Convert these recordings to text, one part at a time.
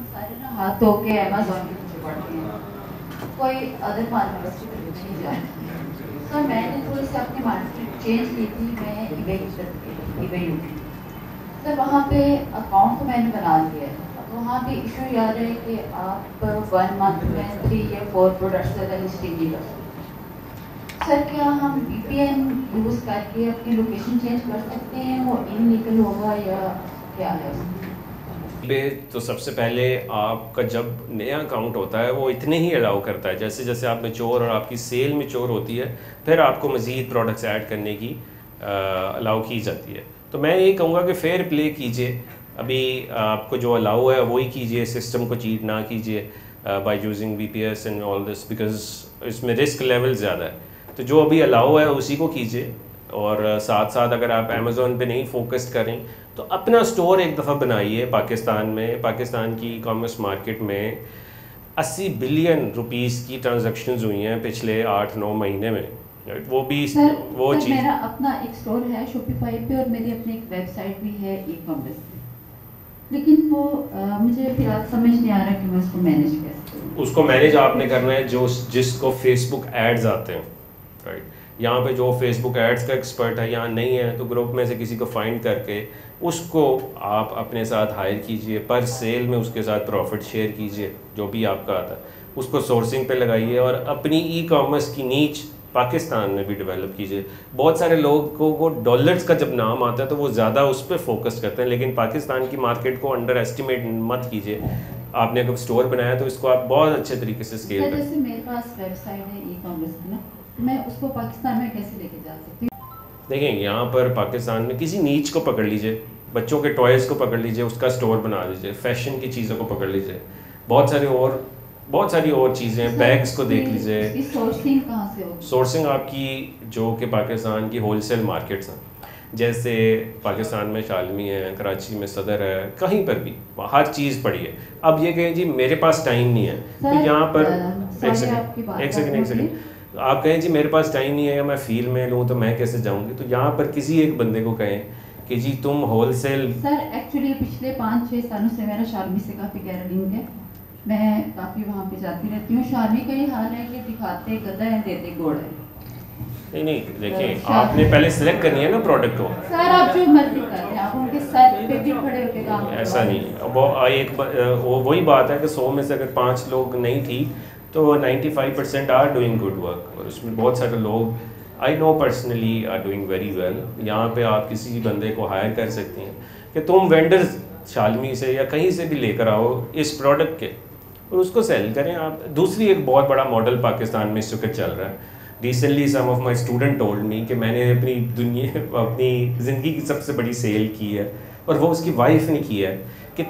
सारे ना हाथ धो के अमेज़न के पीछे पड़ते हैं, कोई अदर मार्केट की तरफ नहीं जाए। सर मैंने थोड़ी सी अपनी मार्केट चेंज की थी, मैं ईबे की तरफ गई, ईबे यूके। सर वहाँ पे अकाउंट तो मैंने बना लिया है, अब वहाँ पे इशू ये आ रहा है कि आप 1 मंथ में 3 या 4 प्रोडक्ट्स ज़्यादा लिस्टिंग नहीं कर सकते। सर क्या हम VPN यूज़ करके अपनी लोकेशन चेंज कर सकते हैं, वो इनलीगल होगा या क्या है उसमें? तो सबसे पहले आपका जब नया अकाउंट होता है वो इतने ही अलाउ करता है, जैसे जैसे आप मैच्योर और आपकी सेल मैच्योर होती है फिर आपको मज़ीद प्रोडक्ट्स ऐड करने की अलाउ की जाती है। तो मैं ये कहूँगा कि फ़ेयर प्ले कीजिए, अभी आपको जो अलाउ है वही कीजिए, सिस्टम को चीट ना कीजिए by using VPS and all this, because इसमें रिस्क लेवल ज़्यादा है। तो जो अभी अलाउ है उसी को कीजिए, और साथ साथ अगर आप अमेज़ॉन पे नहीं फोकस्ड करें तो अपना स्टोर एक दफ़ा बनाइए पाकिस्तान में। पाकिस्तान की कॉमर्स मार्केट में 80 बिलियन रुपीस की ट्रांजैक्शंस हुई हैं पिछले 8-9 महीने में, वो भी सर, वो चीज़। मेरा अपना एक स्टोर है शॉपिफाई पे और मेरी अपनी एक वेबसाइट भी है ई-कॉमर्स पे, लेकिन वो मुझे फिलहाल समझ नहीं आ रहा कि मैं उसको मैनेज कैसे करूँ। उसको मैनेज आपने करना है जो जिसको फेसबुक एड्स आते हैं, राइट। यहाँ पे जो फेसबुक एड्स का एक्सपर्ट है यहाँ नहीं है, तो ग्रुप में से किसी को फाइंड करके उसको आप अपने साथ हायर कीजिए, पर सेल में उसके साथ प्रॉफिट शेयर कीजिए, जो भी आपका आता है उसको सोर्सिंग पे लगाइए, और अपनी ई-कॉमर्स की नीच पाकिस्तान में भी डेवलप कीजिए। बहुत सारे लोगों को डॉलर्स का जब नाम आता है तो वो ज़्यादा उस पर फोकस करते हैं, लेकिन पाकिस्तान की मार्केट को अंडर एस्टिमेट मत कीजिए। आपने अगर स्टोर बनाया तो इसको आप बहुत अच्छे तरीके से स्केल करें। जैसे मेरे पास वेबसाइट है ई-कॉमर्स की ना, मैं उसको पाकिस्तान में कैसे लेके जा सकती हूँ? देखें, यहाँ पर पाकिस्तान में किसी नीच को पकड़ लीजिए, बच्चों के टॉयज़ को पकड़ लीजिए, उसका स्टोर बना लीजिए, फैशन की चीज़ों को पकड़ लीजिए, बहुत सारी और चीज़ें, बैग्स को देख लीजिए। सोर्सिंग कहाँ से होगी? सोर्सिंग आपकी जो कि पाकिस्तान की होलसेल मार्केट्स हैं, जैसे पाकिस्तान में शालमी है, कराची में सदर है, कहीं पर भी हर चीज़ पड़ी है। अब ये कहें जी मेरे पास टाइम नहीं है, तो यहाँ पर एक सेकंड आप कहें जी मेरे पास टाइम नहीं है या मैं फील में लूँ तो मैं कैसे जाऊँगी, तो यहाँ पर किसी एक बंदे को कहें कि जी तुम होलसेल। सर एक्चुअली पिछले 5-6 सालों से मेरा शालमी से काफ़ी गहरा लिंक है, मैं काफ़ी वहाँ पे जाती रहती हूँ। शालमी का ये हाल है कि दिखाते गधा है देते घोड़ा है। नहीं देखिए, आपने पहले सिलेक्ट करनी है ना प्रोडक्ट को। सर आप जो मर्जी करते हैं, आप उनके सर पे भी खड़े होकर काम ऐसा नहीं, वो वही बात है कि 100 में से अगर 5 लोग नहीं ठीक तो 95% आर डूइंग गुड वर्क, और उसमें बहुत सारे लोग I know personally are doing very well. यहाँ पे आप किसी बंदे को हायर कर सकते हैं कि तुम वेंडर शालमी से या कहीं से भी लेकर आओ इस प्रोडक्ट के और उसको सेल करें आप। दूसरी एक बहुत बड़ा मॉडल पाकिस्तान में इस वक्त चल रहा है। Recently some of my student told me कि मैंने अपनी ज़िंदगी की सबसे बड़ी सेल की है, और वो उसकी वाइफ ने की है कि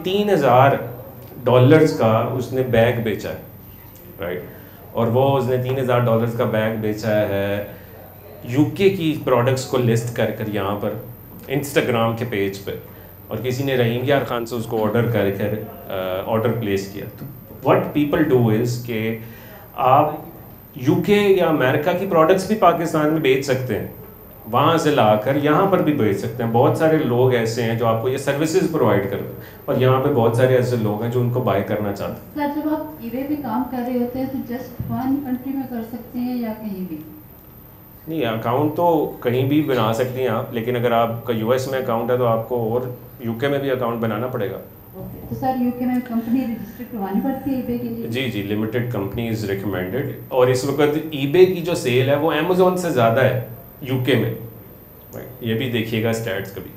$3000 का उसने बैग बेचा है, राइट। और वो उसने $3000 का बैग बेचा है यूके की प्रोडक्ट्स को लिस्ट कर कर यहाँ पर इंस्टाग्राम के पेज पे, और किसी ने रहीम यार खान से उसको ऑर्डर कर ऑर्डर प्लेस किया। तो व्हाट पीपल डू इज़ कि आप यूके या अमेरिका की प्रोडक्ट्स भी पाकिस्तान में बेच सकते हैं, वहाँ से लाकर यहाँ पर भी बेच सकते हैं। बहुत सारे लोग ऐसे हैं जो आपको ये सर्विसेज प्रोवाइड करते हैं, और यहाँ पे बहुत सारे ऐसे लोग हैं जो उनको बाय करना चाहते हैं। सर जब आप ईबे पे काम कर रहे होते हैं तो जस्ट वन कंट्री में कर सकते हैं या कहीं भी? नहीं, अकाउंट तो कहीं भी बना सकती हैं आप, लेकिन अगर आपका US में अकाउंट है तो आपको और UK में भी अकाउंट बनाना पड़ेगा। तो सर यूके में कंपनी रजिस्टर करवानी पड़ती है ईबे के लिए? जी लिमिटेड कंपनी इज़ रिकमेंडेड, और इस वक्त ईबे की जो सेल है वो अमेज़ॉन से ज़्यादा है यूके में, ये भी देखिएगा स्टैट्स कभी।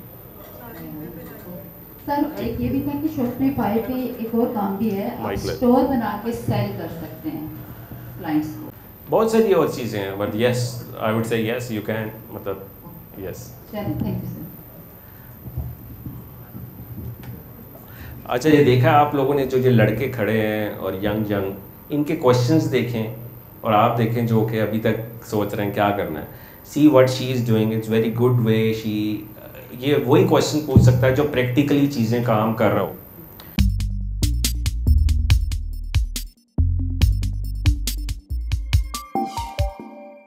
सर एक ये भी था कि शॉपिफाई पे एक और काम भी है, आप स्टोर बना के सेल कर सकते हैं क्लाइंट्स को। बहुत सारी और चीज़ें हैं, but yes I would say yes you can, मतलब यस। Thank you sir. अच्छा, ये देखा आप लोगों ने जो ये लड़के खड़े हैं और यंग इनके क्वेश्चंस देखें, और आप देखें जो कि अभी तक सोच रहे हैं क्या करना है। See what she is doing, it's very good way. ये वही क्वेश्चन पूछ सकता है जो प्रैक्टिकली चीज़ें काम कर रहा हो।